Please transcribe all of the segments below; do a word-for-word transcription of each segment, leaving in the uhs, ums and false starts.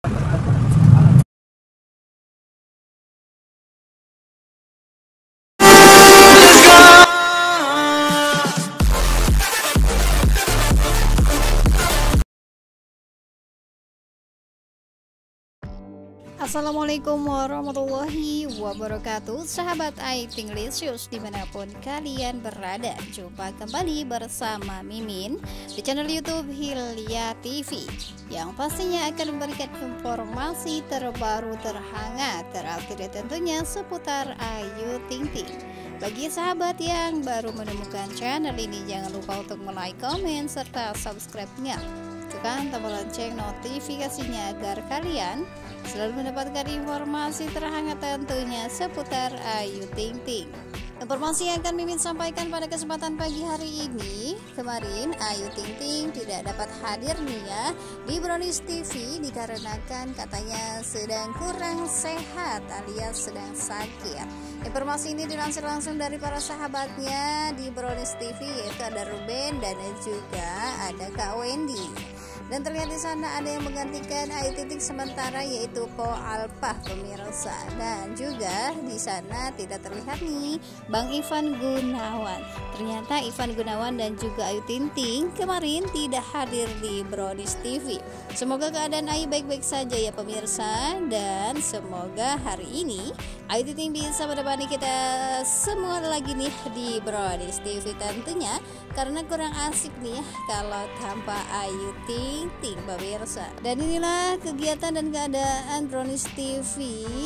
Assalamualaikum warahmatullahi wabarakatuh. Sahabat Aiting Lisius dimanapun kalian berada, jumpa kembali bersama Mimin di channel YouTube Hilya T V yang pastinya akan memberikan informasi terbaru, terhangat, terupdate tentunya seputar Ayu Ting Ting. Bagi sahabat yang baru menemukan channel ini, jangan lupa untuk like, komen, serta subscribe-nya. Tekan tombol lonceng notifikasinya agar kalian selalu mendapatkan informasi terhangat tentunya seputar Ayu Ting Ting. Informasi yang akan Mimin sampaikan pada kesempatan pagi hari ini, kemarin Ayu Ting Ting tidak dapat hadir nih ya di Brownies T V dikarenakan katanya sedang kurang sehat alias sedang sakit. Informasi ini dilansir langsung dari para sahabatnya di Brownies T V, yaitu ada Ruben dan juga ada Kak Wendy. Dan terlihat di sana ada yang menggantikan Ayu Ting Ting sementara, yaitu Po Alpah pemirsa. Dan juga di sana tidak terlihat nih Bang Ivan Gunawan. Ternyata Ivan Gunawan dan juga Ayu Ting Ting kemarin tidak hadir di Brownies T V. Semoga keadaan Ayu baik-baik saja ya pemirsa, dan semoga hari ini Ayu Ting Ting bisa menemani kita semua lagi nih di Brownies T V tentunya, karena kurang asik nih ya kalau tanpa Ayu Ting Ting pemirsa. Dan inilah kegiatan dan keadaan Brownies T V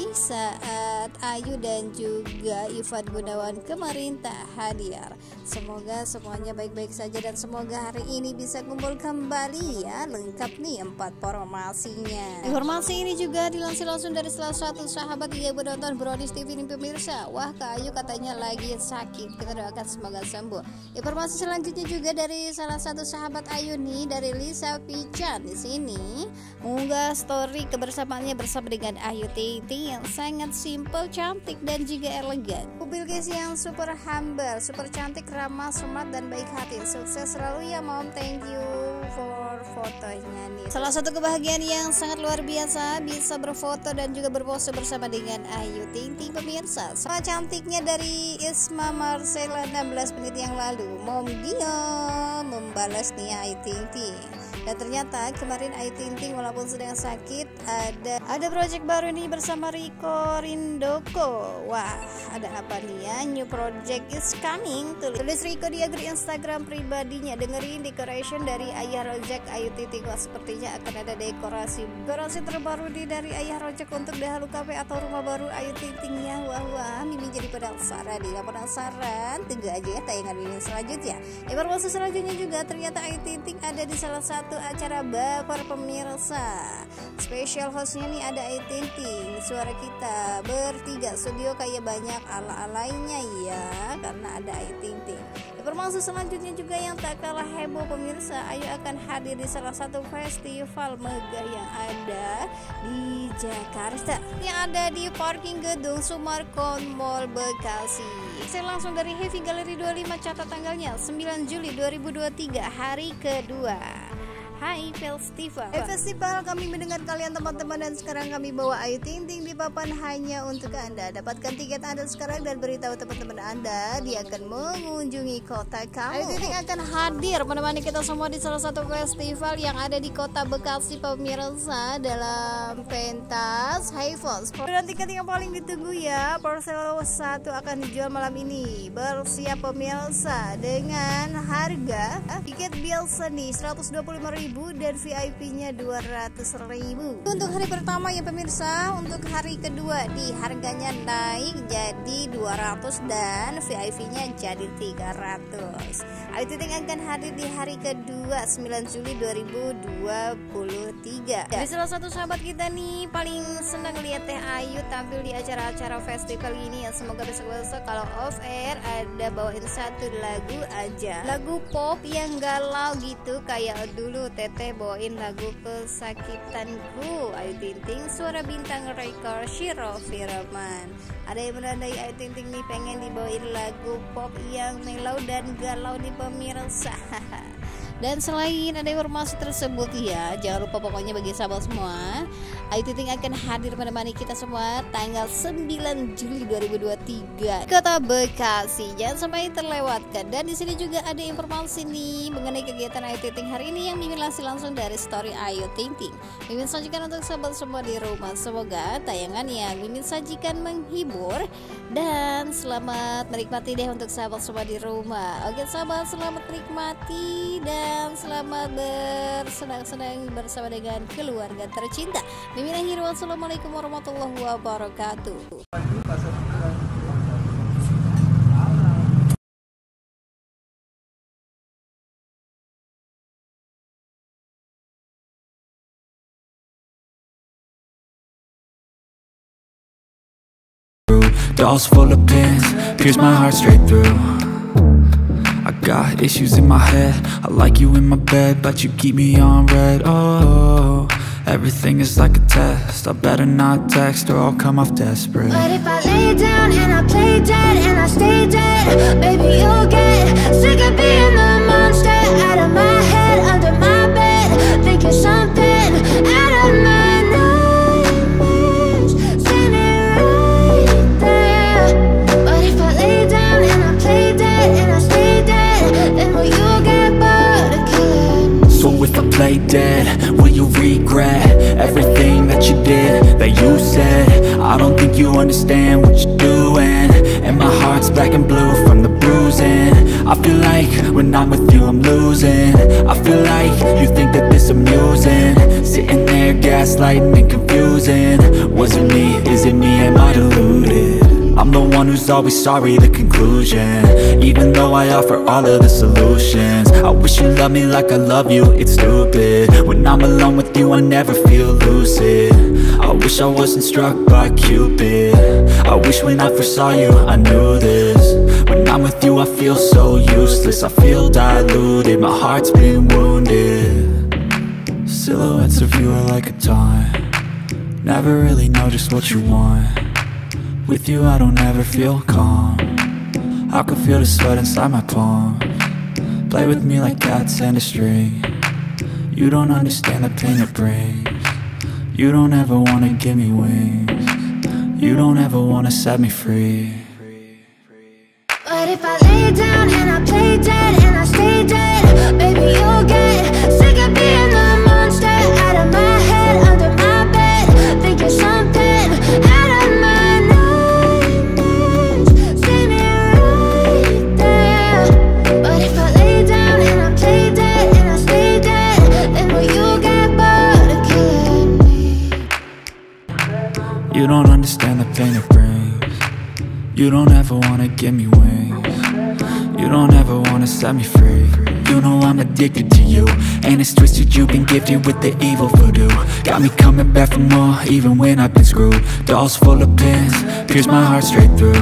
saat Ayu dan juga Ivan Gunawan kemarin tak hadir. Semoga semuanya baik-baik saja dan semoga hari ini bisa kumpul kembali ya, lengkap nih empat informasinya. Informasi ini juga dilansir langsung dari salah satu sahabat yang menonton Brownies T V ini pemirsa. Wah, Kak Ayu katanya lagi sakit, kita doakan semoga sembuh. Informasi selanjutnya juga dari salah satu sahabat Ayu nih, dari Lisa Pican di sini mengunggah story kebersamaannya bersama dengan Ayu Ting Ting yang sangat simple, cantik dan juga elegan. Mobil guys yang super humble, super cantik, ramah, smart dan baik hati. Sukses selalu ya Mom, thank you for fotonya nih. Salah satu kebahagiaan yang sangat luar biasa bisa berfoto dan juga berpose bersama dengan Ayu Ting Ting pemirsa. Sama cantiknya dari Isma Marcella enam belas menit yang lalu, Mom Gio membalas nih Ayu Ting Ting. Dan ternyata kemarin Ayu Ting Ting walaupun sedang sakit, ada ada project baru nih bersama Riko Rindoko. Wah, ada apa nih ya? New project is coming. Tulis Riko di akun Instagram pribadinya. Dengerin decoration dari Ayah Rojak Ayu Ting Ting. Wah, sepertinya akan ada dekorasi dekorasi terbaru di dari Ayah Rojak untuk Dahulu Cafe atau rumah baru Ayu Ting Ting ya. Wah wah, Mimin jadi penasaran nih. Penasaran? Tunggu aja ya tayangan Mimin selanjutnya. Informasi selanjutnya juga ternyata Ayu Ting Ting ada di salah satu acara baper pemirsa. Special hostnya nih ada Ayu Ting Ting. Suara kita bertiga, studio kayak banyak ala-alainya ya, karena ada Ayu Ting Ting. Informasi selanjutnya juga yang tak kalah heboh pemirsa, Ayu akan hadir di salah satu festival megah yang ada di Jakarta, yang ada di parking gedung Sumarkon Mall Bekasi. Saya langsung dari Heavy Gallery dua puluh lima, catat tanggalnya sembilan Juli dua ribu dua puluh tiga, hari kedua. Hai Festival. Hai Festival, kami mendengar kalian teman-teman, dan sekarang kami bawa Ayu Ting Ting di papan hanya untuk Anda. Dapatkan tiket Anda sekarang dan beritahu teman-teman Anda dia akan mengunjungi kota kamu. Ayu Ting Ting akan hadir menemani kita semua di salah satu festival yang ada di kota Bekasi pemirsa, dalam pentas High Falls. Dan tiket yang paling ditunggu ya, Parsel satu akan dijual malam ini. Bersiap pemirsa dengan harga tiket biasa nih seratus dua puluh lima ribu dan V I P-nya dua ratus ribu. Untuk hari pertama ya pemirsa, untuk hari kedua di harganya naik jadi dua ratus dan V I P-nya jadi tiga ratus. Ayu Ting Ting akan hadir di hari kedua sembilan Juli dua ribu dua puluh tiga. Jadi salah satu sahabat kita nih paling senang lihat Teh Ayu tampil di acara-acara festival ini ya. Semoga besok-besok kalau off air ada bawain satu lagu aja, lagu pop yang galau gitu kayak dulu Teteh bawain lagu Kesakitanku Ayu Ting Ting, suara bintang Reka Shiro Firaman. Ada yang menandai Ayu Ting Ting nih pengen dibawain lagu pop yang melau dan galau di pemirsa. Dan selain ada informasi tersebut ya, jangan lupa pokoknya bagi sahabat semua, Ayu Ting Ting akan hadir menemani kita semua tanggal sembilan Juli dua ribu dua puluh tiga di Kota Bekasi. Jangan sampai terlewatkan. Dan di sini juga ada informasi nih mengenai kegiatan Ayu Ting Ting hari ini yang Mimin lansir langsung dari story Ayu Ting Ting. Mimin sajikan untuk sahabat semua di rumah. Semoga tayangan yang Mimin sajikan menghibur dan selamat menikmati deh untuk sahabat semua di rumah. Oke sahabat, selamat menikmati dan selamat bersenang-senang bersama dengan keluarga tercinta. Mimin akhir, wassalamualaikum warahmatullahi wabarakatuh. Dolls full of pins, pierce my heart straight through. I got issues in my head, I like you in my bed, but you keep me on red. Oh, everything is like a test, I better not text or I'll come off desperate. But if I lay down and I play dead and I stay dead, baby you'll get sick of being the monster out of my head, under my bed, thinking something out of my nightmares, standing right there. But if I lay down and I play dead and I stay dead, then will you get bored of killing me? So if I play dead, will you regret everything that you did, that you said? I don't think you understand what you're doing, and my heart's black and blue from the bruising. I feel like when I'm with you I'm losing. I feel like you think that this amusing, sitting there gaslighting and confusing. Was it me? Is it me? Am I deluded? I'm the one who's always sorry, the conclusion, even though I offer all of the solutions. I wish you loved me like I love you, it's stupid. When I'm alone with you I never feel lucid. I wish I wasn't struck by Cupid. I wish when I first saw you I knew this. When I'm with you I feel so useless, I feel diluted, my heart's been wounded. Silhouettes of you are like a taunt, never really know just what you want. With you I don't ever feel calm, I can feel the sweat inside my palm. Play with me like cats and a string, you don't understand the pain it brings. You don't ever wanna give me wings, you don't ever wanna set me free. But if I lay down and I play dead and I stay dead, baby you'll get sick of being the monster out of my head, under my bed, thinking something out of my nightmares, standing right there. But if I lay down and I play dead and I stay dead, then will you get bored of killing me? You don't understand the pain it brings, you don't ever wanna give me wings, you don't ever wanna set me free. You know I'm addicted to you, and it's twisted, you've been gifted with the evil voodoo. Got me coming back for more, even when I've been screwed. Dolls full of pins, pierce my heart straight through.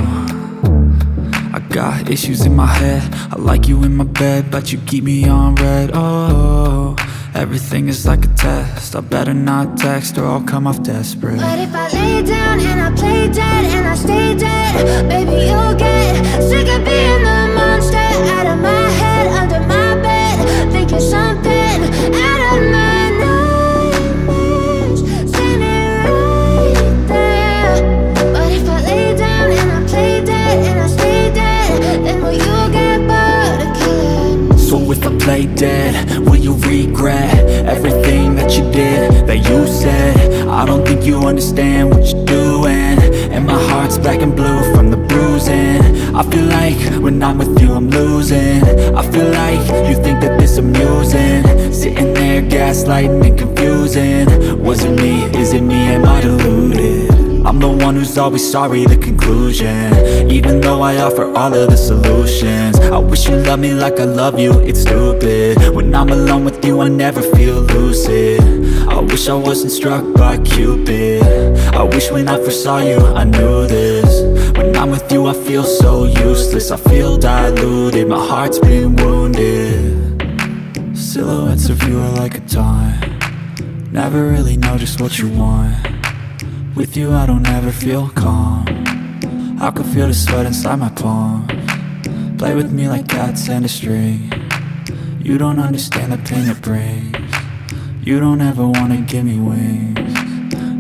I got issues in my head, I like you in my bed, but you keep me on red. Oh, everything is like a test, I better not text or I'll come off desperate. But if I lay down and I play dead and I stay dead, baby you'll get sick of being the monster out of my head, under my bed, thinking something out of my nightmares, standing right there. But if I lay down and I play dead and I stay dead, then will you get bored of killing me? So if I play dead, will you regret everything that you did, that you said? I don't think you understand what you're doing, and my heart's black and blue from the bruising. I feel like when I'm with you I'm losing. I feel like you think that this amusing, sitting there gaslighting and confusing. Was it me? Is it me? Am I deluded? I'm the one who's always sorry, the conclusion, even though I offer all of the solutions. I wish you loved me like I love you, it's stupid. When I'm alone with you I never feel lucid. I wish I wasn't struck by Cupid. I wish when I first saw you I knew this. When I'm with you I feel so useless, I feel diluted, my heart's been wounded. Silhouettes of you are like a taunt, never really know just what you want. With you I don't ever feel calm, I can feel the sweat inside my palm. Play with me like cats and a string, you don't understand the pain it brings. You don't ever wanna give me wings,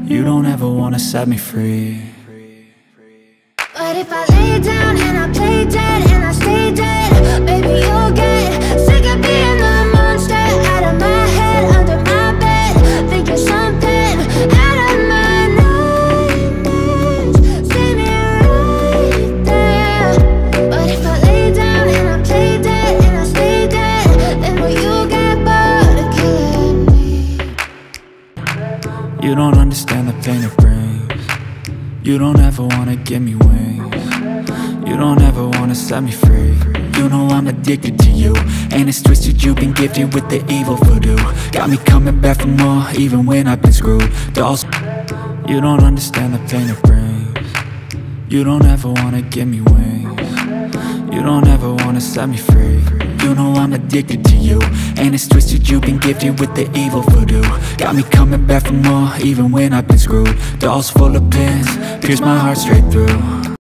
You don't ever wanna set me free. But if I lay down and I play dead and I stay dead, baby, you'll get sick of being the monster out of my head, under my bed. Think you're something out of my nightmares. See me right there. But if I lay down and I play dead and I stay dead, then will you get bored of killing me? You don't understand the pain it brings. You don't ever wanna give me wings. You don't ever wanna set me free. You know I'm addicted to you, and it's twisted, you've been gifted with the evil voodoo. Got me coming back for more, even when I've been screwed. Dolls. You don't understand the pain it brings. You don't ever wanna give me wings. You don't ever wanna set me free. You know I'm addicted to you, and it's twisted, you've been gifted with the evil voodoo. Got me coming back for more, even when I've been screwed. Dolls full of pins, pierce my heart straight through.